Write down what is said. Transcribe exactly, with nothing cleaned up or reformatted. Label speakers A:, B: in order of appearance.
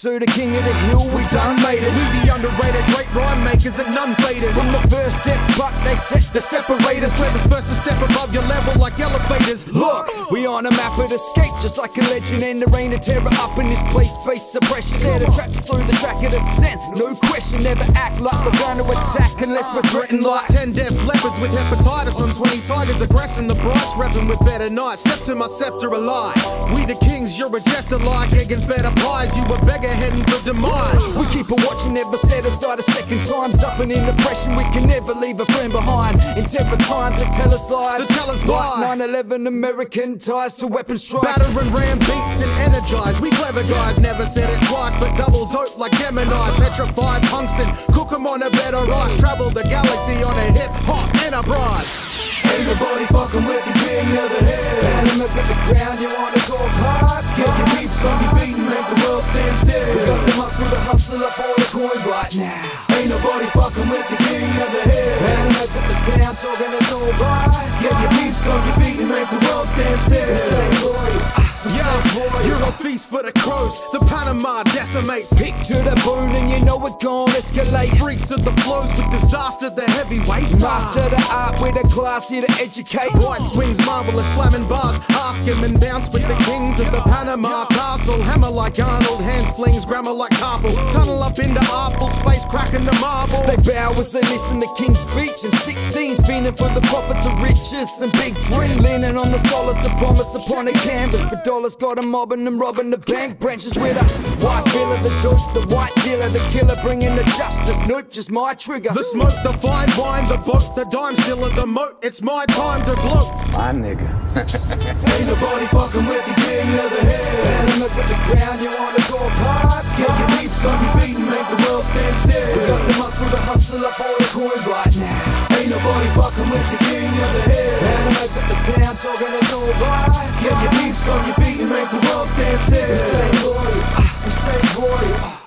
A: so the king of the hill, we done made it.
B: We the underrated great rhyme makers and none faders.
A: From the first step back, they set the separators.
B: We're the first to step above your level like elevators.
A: Look, we on a map of escape, just like a legend. And the reign of terror up in this place, face suppression. Set a trap to slow the track of descent. No question, never act like we're gonna attack unless we're threatened like
B: ten deaf leopards with hepatitis on twenty tigers aggressing the Brytes, repping with better nights. Step to my scepter alive. We the kings, you're a jester like egg and feta pies. You a beggar heading for demise.
A: We keep a watch and never set aside a second. Time's up and in depression, we can never leave a friend behind. In temper times they tell us lies.
B: So tell us why.
A: nine eleven American ties to weapon strikes.
B: Batter and ram beats and energize. We clever guys, never said it twice, but double dope like Gemini. Petrified punks and cook 'em on a bed of rice. Travel the galaxy on a hip-hop enterprise.
C: Ain't nobody fucking with the king of the hill.
A: And look at the ground, you wanna talk hard?
C: Get your peeps on your feet and make the world stand still.
A: We got the muscle to hustle up all the coin right now.
C: Ain't nobody fucking with the king of the hill.
A: And look at the town talking it's all right.
C: Get your peeps on your feet and make the world stand still.
A: Stay loyal.
B: Yeah, you're a feast for the crows. The Panama decimates.
A: Pick to the bone and you know we're gon' escalate.
B: Freaks of the flows with disaster, the heavyweights.
A: Master the art with a class here to educate.
B: Bryte swings marvelous, slamming bars. Ask him and bounce with the kings of the Panama Castle. Hammer like Arnold, hands flings, grammar like Carpal. Tunnel up into awful space, cracking the marble.
A: They bow as they listen to King's speech. And sixteens feeling for the profits of riches and big dreams. Leaning on the solace of promise upon a canvas. But dollars got them mobbing and robbing the bank branches with a white filler, the dope, the white dealer, the killer bringing the justice. Nope, just my trigger.
B: The smoke, the fine wine, the boat, the dime still of the moat. It's my time to gloat.
D: My nigga.
C: Ain't nobody fucking with the king of the hill.
A: And look at the ground, you wanna talk hard?
C: Get your peeps on your feet and make the world stand still.
A: We got the muscle to hustle up all the coin right now.
C: Ain't nobody fucking with the king of the hill.
A: And look at the town talking it's all right.
C: Get your peeps on your feet and make the world stand still.
A: Stay loyal, uh, stay loyal. Uh.